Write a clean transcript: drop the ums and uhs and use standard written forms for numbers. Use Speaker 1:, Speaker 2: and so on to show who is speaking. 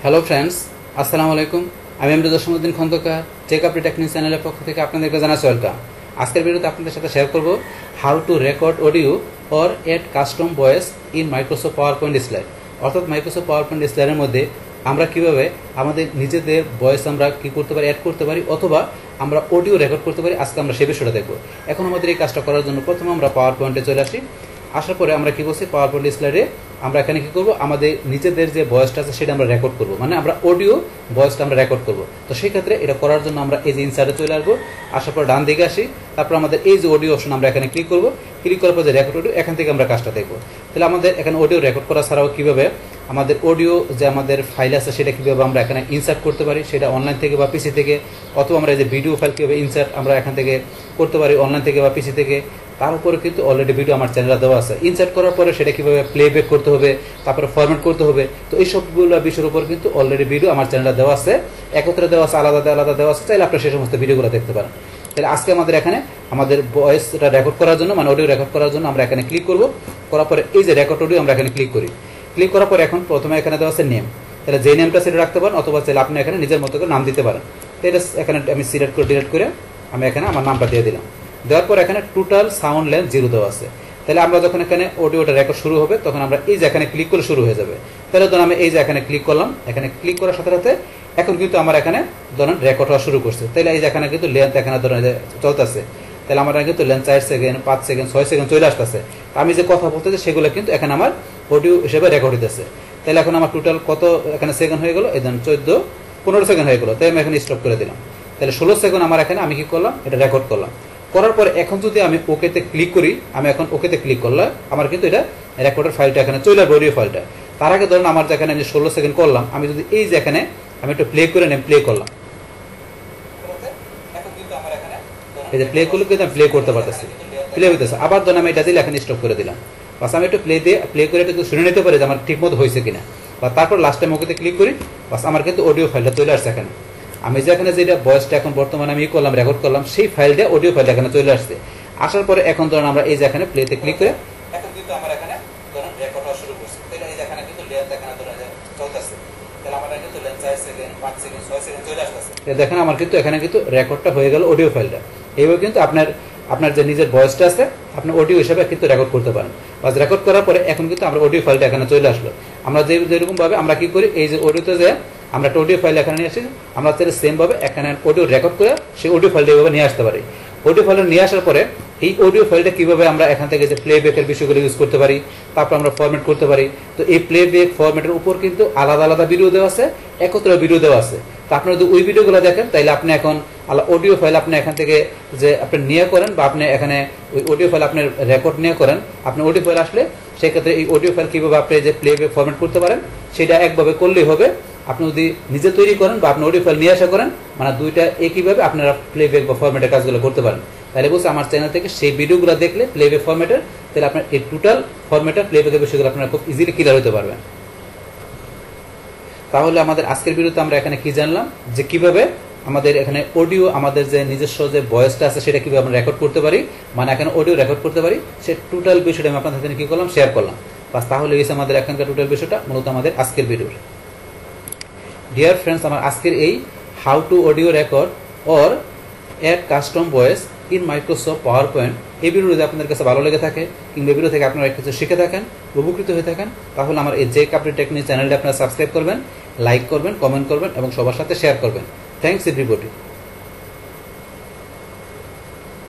Speaker 1: Hello friends, আসসালামু আলাইকুম। আমি Amjad Hossain Khandakar tech update technique চ্যানেলের পক্ষ থেকে আপনাদেরকে জানাচ্ছি ওয়েলকাম। আজকের ভিডিওতে আপনাদের সাথে শেয়ার করব how to record audio or add custom voice in Microsoft PowerPoint slide. অর্থাৎ মাইক্রোসফট পাওয়ার পয়েন্ট স্লাইডের মধ্যে আমরা কিভাবে আমাদের নিজেদের ভয়েস আমরা কি করতে পারি, অ্যাড করতে পারি, অথবা আমরা অডিও রেকর্ড করতে পারি। আজকে আমরা সে বিষয়টা দেখব। এখন আমাদের এই কাজটা করার জন্য প্রথমে আমরা পাওয়ার পয়েন্টে চলে আসি। আসার পরে আমরা কি করছি, পাওয়ার পয়েন্ট স্লাইডে আমরা এখানে কি করব, আমাদের নিজেদের যে ভয়েসটা আছে সেটা আমরা রেকর্ড করব, মানে আমরা অডিও ভয়েসটা আমরা রেকর্ড করব। তো সেই ক্ষেত্রে এটা করার জন্য আমরা এই যে ইনসার্টে চলে আসবো। আসার পর ডান দিকে আসি, তারপর আমাদের এই যে অডিও অপশন আমরা এখানে ক্লিক করব। ক্লিক করার পর যে রেকর্ড অডিও, এখান থেকে আমরা কাজটা দেখব। তাহলে আমাদের এখানে অডিও রেকর্ড করা ছাড়াও কিভাবে আমাদের অডিও যে আমাদের ফাইল আছে সেটা কীভাবে আমরা এখানে ইনসার্ট করতে পারি, সেটা অনলাইন থেকে বা পিসি থেকে, অথবা আমরা এই যে ভিডিও ফাইল কীভাবে ইনসার্ট আমরা এখান থেকে করতে পারি অনলাইন থেকে বা পিসি থেকে, তার উপরে কিন্তু অলরেডি ভিডিও আমার চ্যানেলে দেওয়া আছে। ইনসার্ট করার পরে সেটা কীভাবে প্লেব্যাক করতে হবে, তারপরে ফরম্যাট করতে হবে, তো এই সবগুলো বিষয়ের উপর কিন্তু অলরেডি ভিডিও আমার চ্যানেলে দেওয়া আছে, একত্রে দেওয়া আছে, আলাদা আলাদা দেওয়া আছে। চাইলে আপনারা সেই সমস্ত ভিডিওগুলো দেখতে পারেন। তাহলে আজকে আমাদের এখানে আমাদের ভয়েসটা রেকর্ড করার জন্য, মানে অডিও রেকর্ড করার জন্য আমরা এখানে ক্লিক করব। করার পরে এই যে রেকর্ড অডিও আমরা এখানে ক্লিক করি। ক্লিক করার পরে এখন প্রথমে এখানে দেওয়া আছে নেম। তাহলে যে নেমটা সেটা রাখতে পারেন, অথবা চাইলে আপনি এখানে নিজের মতো করে নাম দিতে পারেন। তো এটা এখানে আমি সিলেক্ট করে ডিলিট করে আমি এখানে আমার নামটা দিয়ে দিলাম। দেওয়ার পর এখানে টোটাল সাউন্ড লেন্থ 0 দেওয়া আছে। তাহলে আমরা যখন এখানে অডিওটা রেকর্ড শুরু হবে তখন আমরা এই যে এখানে ক্লিক করে শুরু হয়ে যাবে। তাহলে ধরুন আমি এই যে এখানে ক্লিক করলাম, এখানে ক্লিক করার সাথে সাথে এখন কিন্তু আমার এখানে ধরুন রেকর্ড হওয়া শুরু করছে। তাহলে এই যে এখানে কিন্তু লেন্থ এখানে ধরুন চলতেছে। তাহলে আমার কিন্তু লেন্থ 4 সেকেন্ড, 5 সেকেন্ড, 6 সেকেন্ড চলে আসতেছে। আমি যে কথা বলতেছি সেগুলো কিন্তু এখানে আমার অডিও হিসেবে রেকর্ড হইতেছে। তাহলে এখন আমার টোটাল কত এখানে সেকেন্ড হয়ে গেল, এই ধরুন 14-15 সেকেন্ড হয়ে গেলো। তাই আমি এখানে স্টপ করে দিলাম। তাহলে 16 সেকেন্ড আমার এখানে আমি কি করলাম, এটা রেকর্ড করলাম। করার পরে এখন যদি আমি ওকেতে ক্লিক করি, আমি এখন ওকেতে ক্লিক করলাম, আমার কিন্তু এটা রেকর্ডের ফাইলটা এখানে চলে আসবে, অডিও ফাইলটা। তার আগে ধরুন আমার যেখানে আমি 16 সেকেন্ড করলাম, আমি যদি এই যে এখানে আমি একটু প্লে করে নেই, প্লে করলাম, এই যে প্লে করলে কিন্তু আমি প্লে করতে পারতেছি, প্লে হইতেছে। আবার ধরুন আমি এটা দিলে এখানে স্টপ করে দিলাম। বাস আমি একটু প্লে করে একটু শুনে নিতে পারি যে আমার ঠিক মতো হয়েছে কিনা। বা তারপর লাস্ট টাইম ওকেতে ক্লিক করি, বাস আমার কিন্তু অডিও ফাইলটা চলে আসছে এখানে। আমি যেখানে যেটা ভয়েসটা এখন বর্তমানে আমি করলাম, রেকর্ড করলাম, সেই ফাইলটা অডিও ফাইলটা এখানে চলে আসছে। আসার পরে এখন ধরুন আমরা এই যে এখানে প্লেতে ক্লিক করে এখন কিন্তু আমার এখানে ধরুন রেকর্ড হওয়া শুরু করছে। তাহলে এই যে এখানে কিন্তু লেন্থ এখানে ধরুন চলতেছে। তাহলে আমার কিন্তু লেন্থ 4 সেকেন্ড, 5 সেকেন্ড, 6 সেকেন্ড চলে আসছে। দেখেন আমার কিন্তু এখানে কিন্তু রেকর্ডটা হয়ে গেল অডিও ফাইলটা। এইভাবে কিন্তু আপনার যে নিজের ভয়েসটা আছে আপনি অডিও হিসেবে কিন্তু রেকর্ড করতে পারেন। বাস রেকর্ড করার পরে এখন কিন্তু আমরা অডিও ফাইলটা এখানে চলে আসলো। আমরা যেরকম ভাবে আমরা কি করি, এই যে অডিওতে যে আমরা একটা অডিও ফাইল এখানে নিয়ে আসি, আমরা তাহলে সেম ভাবে এখানে অডিও রেকর্ড করে সেই অডিও ফাইলটা এইভাবে নিয়ে আসতে পারি। অডিও ফাইলটা নিয়ে আসার পরে এই অডিও ফাইলটা কিভাবে আমরা এখান থেকে যে প্লেব্যাকের বিষয়গুলো ইউজ করতে পারি, তারপর আমরা ফরম্যাট করতে পারি। তো এই প্লেব্যাক ফরম্যাটের উপর কিন্তু আলাদা আলাদা ভিডিও দেওয়া আছে, একত্র ভিডিও দেওয়া আছে। তো আপনারা যদি ওই ভিডিওগুলো দেখেন তাহলে আপনি এখন অডিও ফাইল আপনি এখান থেকে যে আপনি নিয়ে করেন, বা আপনি এখানে ওই অডিও ফাইল আপনার রেকর্ড নিয়ে করেন, আপনি অডিও ফাইল আসলে সেক্ষেত্রে এই অডিও ফাইল কীভাবে আপনি যে প্লেব্যাক ফরম্যাট করতে পারেন সেটা একভাবে করলেই হবে। আপনি যদি নিজে তৈরি করেন বা আপনি অডিও ফাইল নিয়ে আসা করেন, মানে দুইটা একইভাবে আপনারা প্লেব্যাক বা ফরম্যাটের কাজগুলো করতে পারেন। তাহলে বলছে আমার চ্যানেল থেকে সেই ভিডিওগুলো দেখলে প্লেব্যাক ফরম্যাটের, তাহলে আপনার এই টোটাল ফরম্যাটের প্লেব্যাকের বিষয়গুলো আপনারা খুব ইজিলি ক্লিয়ার হতে পারবেন। তাহলে আমাদের আজকের ভিডিওতে আমরা এখানে কি জানলাম, যে কিভাবে আমাদের এখানে অডিও, আমাদের যে নিজস্ব যে ভয়েসটা আছে সেটা কিভাবে আমরা রেকর্ড করতে পারি, মানে এখানে অডিও রেকর্ড করতে পারি, সে টোটাল বিষয়টা আমি আপনাদের সাথে কি করলাম, শেয়ার করলাম। বাস তাহলে এই আমাদের এখানকার টোটাল বিষয়টা মূলত আমাদের আজকের ভিডিওর। ডিয়ার ফ্রেন্ডস, আমার আজকের এই how to audio record or add custom voice in Microsoft PowerPoint, এই ভিডিও যদি আপনাদের কাছে ভালো লেগে থাকে কিংবা ভিডিও থেকে আপনারা কিছু শিখে থাকেন, উপকৃত হয়ে থাকেন, তাহলে আমার এই টেক আপডেট টেকনিক চ্যানেলটা আপনারা সাবস্ক্রাইব করবেন, লাইক করবেন, কমেন্ট করবেন এবং সবার সাথে শেয়ার করবেন। Thanks everybody.